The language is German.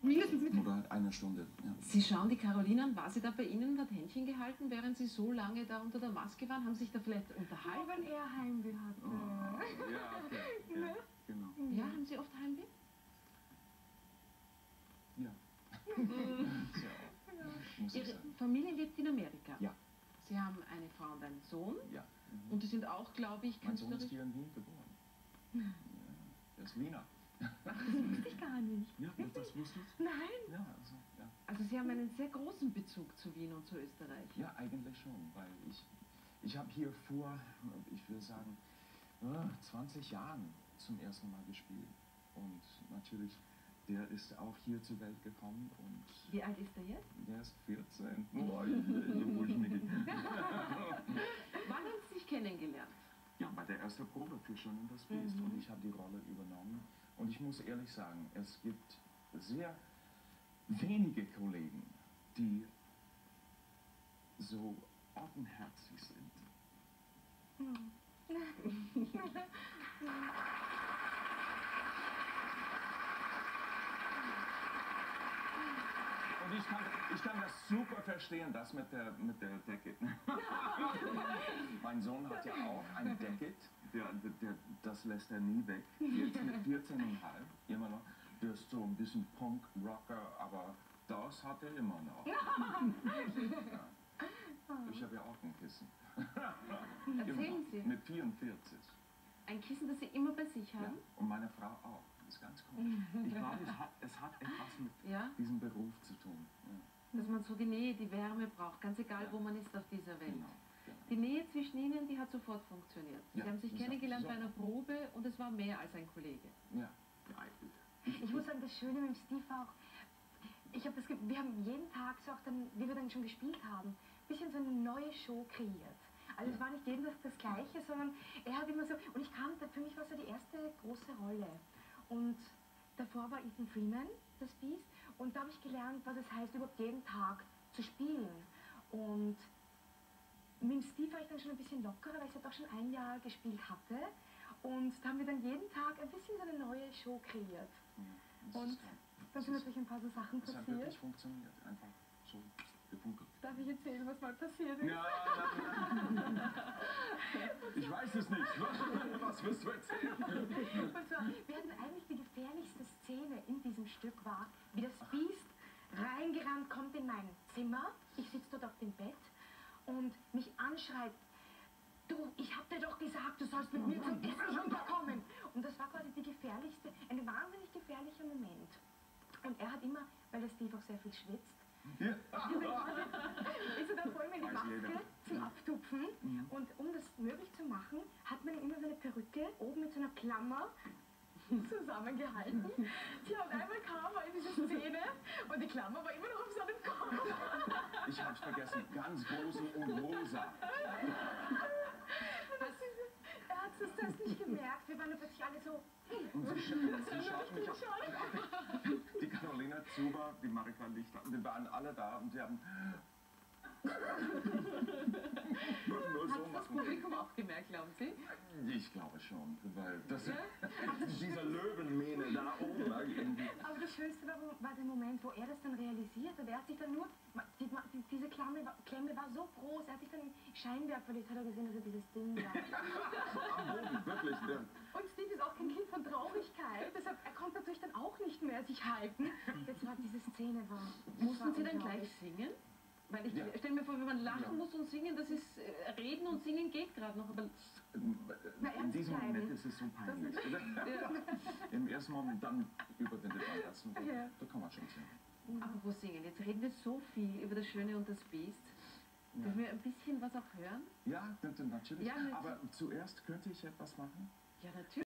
Mindestens mit Oder eine Stunde. Ja. Sie schauen die Caroline an, war sie da bei Ihnen und hat Händchen gehalten, während Sie so lange da unter der Maske waren? Haben Sie sich da vielleicht nur, unterhalten? wenn er Heimweh hatte. Oh, ja, okay. Ja, genau. Ja, haben Sie oft Heimweh? Ja. So, muss ich Ihre sagen. Familie lebt in Amerika? Ja. Sie haben eine Frau und einen Sohn? Ja. Und die sind auch, glaube ich, Mein Sohn ist künstlerisch? hier in Wien geboren. Ja, er ist Wiener. Das wusste ich gar nicht. Ja, das wusstest du? Nein. Ja, also, ja. Also Sie haben einen sehr großen Bezug zu Wien und zu Österreich. Ja, eigentlich schon, weil ich habe hier vor, ich will sagen, 20 Jahren zum ersten Mal gespielt. Und natürlich, der ist auch hier zur Welt gekommen und Wie alt ist er jetzt? der ist 14. Oh, ich Wann haben Sie sich kennengelernt? Ja, bei der ersten Probe für Schön und das Biest. Und ich habe die Rolle übernommen. Und ich muss ehrlich sagen, es gibt sehr wenige Kollegen, die so offenherzig sind. Und ich kann das super verstehen, das mit der Decke. Mein Sohn hat ja auch ein Decke, das lässt er nie weg. Jetzt mit 14,5, immer noch. Der ist so ein bisschen Punk-Rocker, aber das hat er immer noch. Ja. Ich habe ja auch ein Kissen. Erzählen Sie. Mit 44. Ein Kissen, das Sie immer bei sich Ja. haben? Und meine Frau auch. Das ist ganz komisch. Ich glaube, es hat etwas mit Ja? diesem Beruf zu tun. Ja. Dass man so die Nähe, die Wärme braucht, ganz egal, wo man ist auf dieser Welt. Genau. Die Nähe zwischen Ihnen, die hat sofort funktioniert. Sie Ja, haben sich so- kennengelernt so- bei einer Probe und es war mehr als ein Kollege. Ja. Ich muss sagen, das Schöne mit dem Steve auch, wir haben jeden Tag, so auch dann, wie wir dann schon gespielt haben, ein bisschen so eine neue Show kreiert. Also es war nicht jeden Tag das Gleiche, sondern er hat immer so, und für mich war es so die erste große Rolle. Und davor war Ethan Freeman, das Biest, und da habe ich gelernt, was es heißt, überhaupt jeden Tag zu spielen. Und mit dem Steve war ich dann schon ein bisschen lockerer, weil ich es auch schon ein Jahr gespielt hatte. Und da haben wir dann jeden Tag ein bisschen so eine neue Show kreiert. Das Und ist toll. dann sind natürlich ein paar so Sachen Es hat passiert. wirklich funktioniert. Einfach so gefunkelt. Darf ich erzählen, was mal passiert ist? Ja, ich weiß es nicht. Was wirst du erzählen? Und zwar, wir hatten eigentlich die gefährlichste Szene in diesem Stück war, wie das Biest reingerannt kommt in mein Zimmer. Ich sitze dort auf dem Bett und mich anschreit, du, ich hab dir doch gesagt, du sollst mit mir zum Essen runterkommen. Und das war quasi ein wahnsinnig gefährlicher Moment. Und er hat immer, weil der Steve auch sehr viel schwitzt, Ja. ist er dann voll mit die Weiß jeder. Maske zum Abtupfen. Und um das möglich zu machen, hat man immer so eine Perücke oben mit so einer Klammer zusammengehalten. Die haben einmal kam in diese Szene und die Klammer war immer noch auf seinem Kopf. Ich hab's vergessen. Ganz großen und rosa. Er hat es das nicht gemerkt. Wir waren dann plötzlich alle so. Und sie schaut mich auf. Die Carolina Zuber, die Marika Lichter, die waren alle da und die haben nur so Hat das machen. Publikum auch gemerkt, glauben Sie? Ich glaube schon, weil das dieser Löwenmähne da oben irgendwie. Aber das Schönste war der Moment, wo er das dann realisiert hat. Er hat sich dann nur, diese Klemme war so groß, er hat sich dann im Scheinwerfer verlegt, hat er gesehen, dass er dieses Ding war. Am Boden, wirklich. Ja. Und Steve ist auch kein Kind von Traurigkeit, deshalb, er konnte natürlich dann auch nicht mehr sich halten. Jetzt war diese Szene war. Mussten Sie dann gleich singen? Weil ich stelle mir vor, wenn man lachen muss und singen, das ist, reden und singen geht gerade noch, aber In diesem Moment ist es so peinlich. Im ersten Moment dann überwindet man das. Und da kann man schon singen. apropos singen, jetzt reden wir so viel über das Schöne und das Biest. Dürfen wir ein bisschen was auch hören? Ja, natürlich. Ja, Aber zuerst könnte ich etwas machen. Ja, natürlich.